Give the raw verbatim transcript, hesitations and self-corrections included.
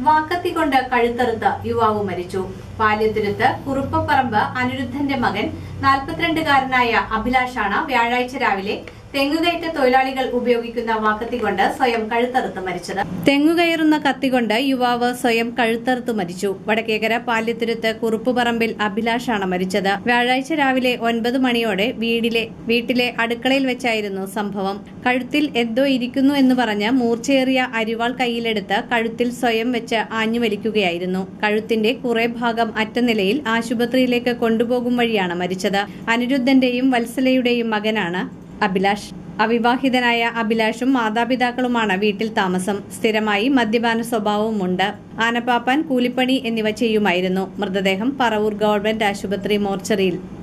വാക്കത്തി കൊണ്ട് കഴുത്തറുത്ത യുവാവ് മരിച്ചു. പാല്യത്തുരുത്ത് കുറുപ്പപ്പറമ്പ് അനിരുദ്ധന്റെ മകൻ നാൽപ്പത്തിരണ്ടുകാരനായ അഭിലാഷാണ് വ്യാഴാഴ്ച രാവിലെ തെങ്ങുകയറ്റ തൊഴിലാളികൾ ഉപയോഗിക്കുന്ന വാക്കത്തി കൊണ്ട് സ്വയം കഴുത്തറുത്ത് മരിച്ചത്. തെങ്ങുകയറുന്ന കത്തികൊണ്ട് യുവാവ് സ്വയം കഴുത്തറുത്ത് മരിച്ചു. വടക്കേക്കര പാല്യത്തുരുത്ത് കുറുപ്പുപറമ്പിൽ അഭിലാഷാണ് മരിച്ചത്. വ്യാഴാഴ്ച രാവിലെ ഒൻപത് മണിയോടെ വീടിലെ വീട്ടിലെ അടുക്കളയിൽ വെച്ചായിരുന്നു സംഭവം. കഴുത്തിൽ എന്തോ ഇരിക്കുന്നു എന്ന് പറഞ്ഞ് മൂർച്ചയേറിയ അരിവാൾ കയ്യിലെടുത്ത് കഴുത്തിൽ സ്വയം വെച്ച് ആഞ്ഞുവലിക്കുകയായിരുന്നു. കഴുത്തിന്റെ കുറെ ഭാഗം അറ്റനിലയിൽ ആശുപത്രിയിലേക്ക് കൊണ്ടുപോകും വഴിയാണ് മരിച്ചത്. അനിരുദ്ധന്റെയും വത്സലയുടെയും മകനാണ് അഭിലാഷ്. അവിവാഹിതനായ അഭിലാഷും മാതാപിതാക്കളുമാണ് വീട്ടിൽ താമസം. സ്ഥിരമായി മദ്യപാന സ്വഭാവവുമുണ്ട്. ആനപ്പാപ്പാൻ, കൂലിപ്പണി എന്നിവ ചെയ്യുമായിരുന്നു. മൃതദേഹം പറവൂർ ഗവൺമെന്റ് ആശുപത്രി മോർച്ചറിയിൽ